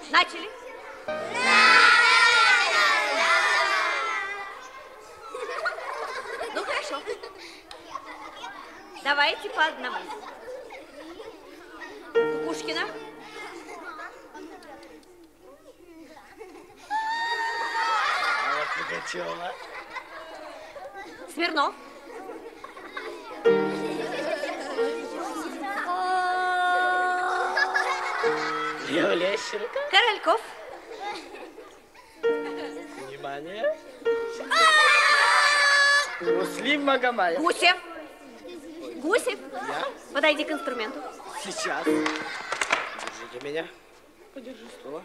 Начали. Ну, хорошо. Давайте по одному. Кукушкина. Пугачева. Смирнов. Лещенко. Корольков. Внимание. Муслим Магомаев. Гусев. Гусев. Я? Подойди к инструменту. Сейчас. Держите меня. Подержи стула.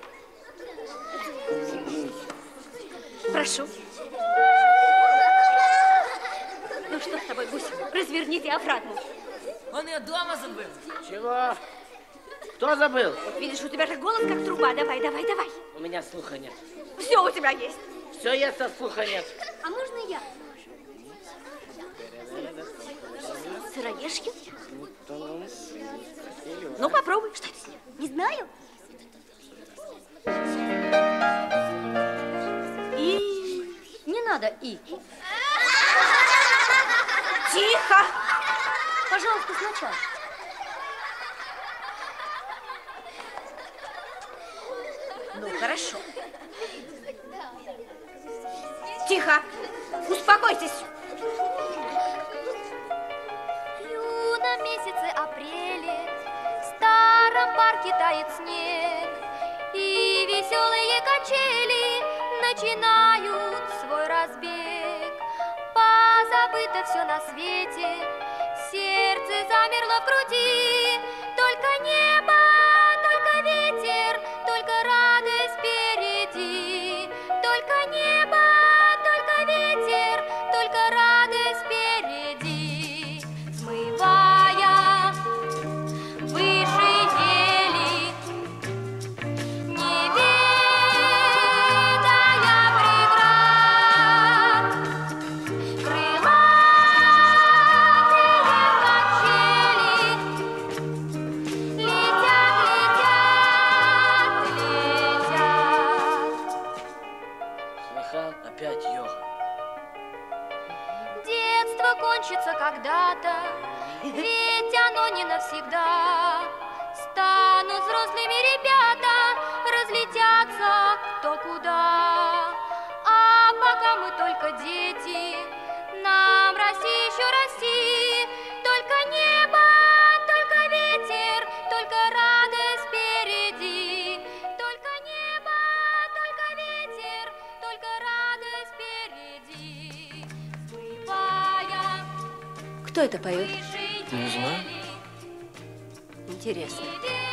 Прошу. Ну что с тобой, Гусев? Разверни диафрагму. Он ее дома забыл. Чего? Кто забыл? Вот видишь, у тебя же голос как труба. Давай, давай, давай. У меня слуха нет. Все у тебя есть. Все есть, а слуха нет. А можно я? Сыроежки? Ну, попробуй. Что это с ним? Не знаю. И... Не надо и. Тихо! Пожалуйста, сначала. Ну, хорошо. Тихо! Успокойтесь! В юном месяце апреле в старом парке тает снег, и веселые качели начинают свой разбег. Позабыто все на свете, сердце замерло в груди, только небо, только ветер, только радость впереди, только небо, только ветер, только радость впереди, смывая выше ели, не ведая преград, крылатые качели летят, летят, летят. Слыхал? Опять йога. Детство кончится когда-то, ведь оно не навсегда. Станут взрослыми ребята, разлетятся кто куда. А пока мы только дети, нам расти еще расти. Только небо, только ветер, только радость впереди. Только небо, только ветер, только радость впереди. Смывая Кто это поет? выше Не знаю. ели. Интересно.